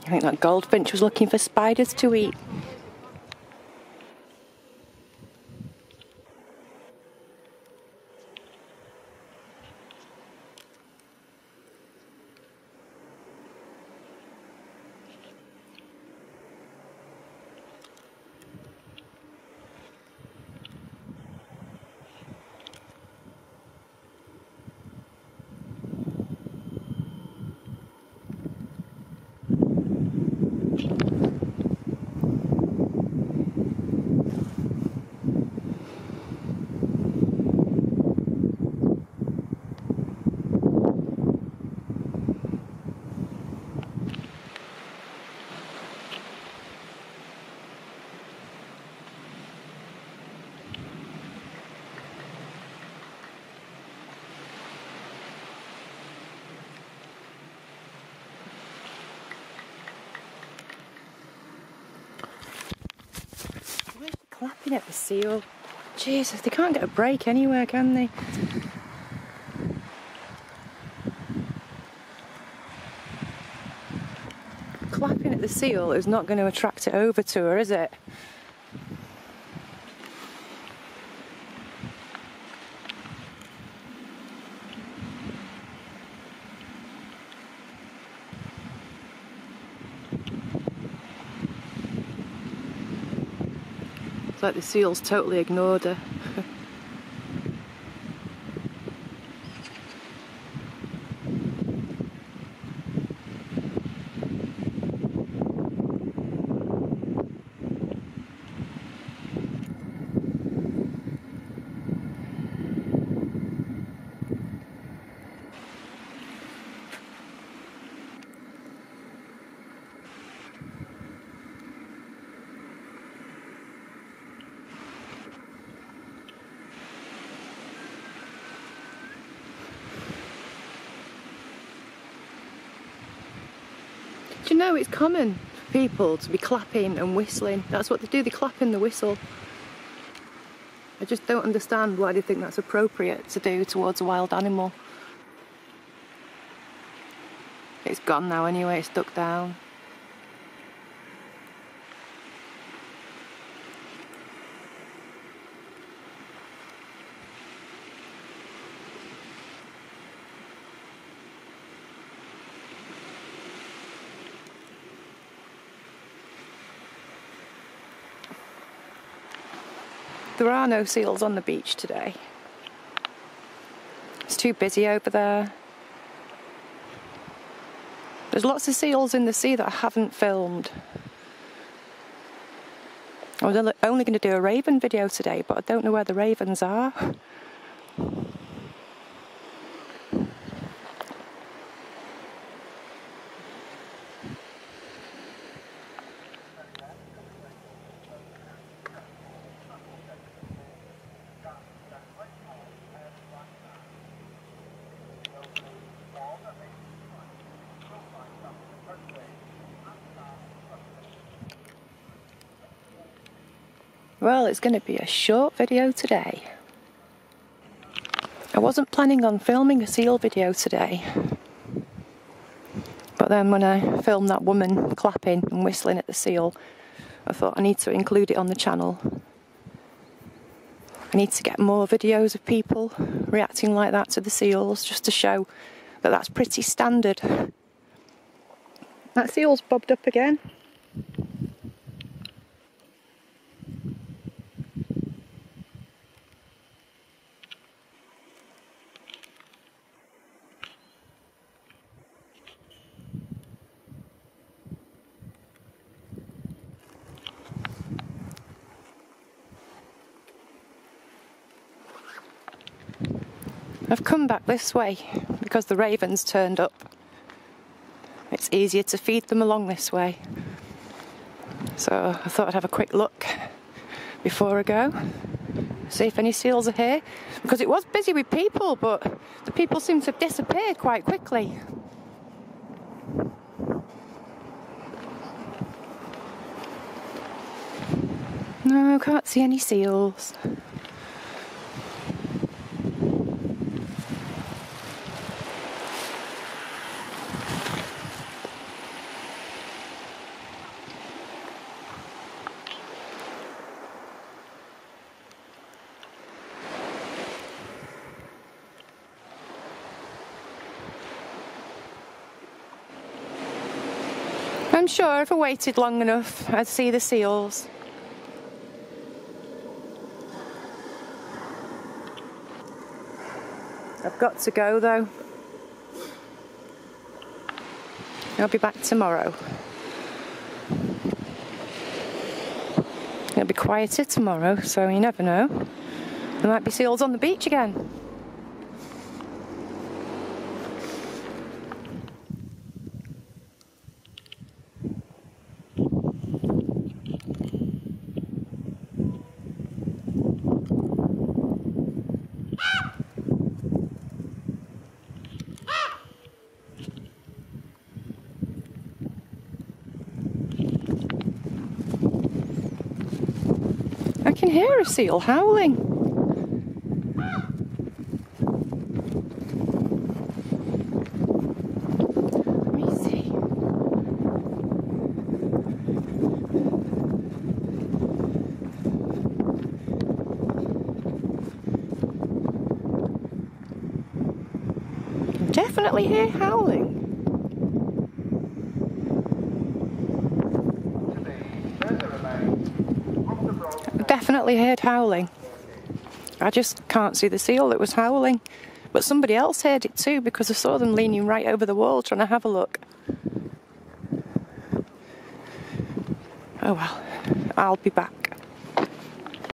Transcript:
I think that goldfinch was looking for spiders to eat. Clapping at the seal. Jesus, they can't get a break anywhere, can they? Clapping at the seal is not going to attract it over to her, is it? It's like the seal's totally ignored her. Do you know it's common for people to be clapping and whistling? That's what they do, they clap in the whistle. I just don't understand why they think that's appropriate to do towards a wild animal. It's gone now anyway, it's ducked down. There are no seals on the beach today. It's too busy over there. There's lots of seals in the sea that I haven't filmed. I was only going to do a raven video today, but I don't know where the ravens are. Well, it's going to be a short video today. I wasn't planning on filming a seal video today. But then when I filmed that woman clapping and whistling at the seal, I thought I need to include it on the channel. I need to get more videos of people reacting like that to the seals, just to show that that's pretty standard. That seal's bobbed up again. I've come back this way because the ravens turned up. It's easier to feed them along this way. So I thought I'd have a quick look before I go. See if any seals are here. Because it was busy with people, but the people seem to have disappeared quite quickly. No, can't see any seals. I'm sure if I waited long enough, I'd see the seals. I've got to go though. I'll be back tomorrow. It'll be quieter tomorrow, so you never know. There might be seals on the beach again. I can hear a seal howling. Let me see. I can definitely hear howling. Definitely heard howling. I just can't see the seal that was howling. But somebody else heard it too, because I saw them leaning right over the wall trying to have a look. Oh well, I'll be back.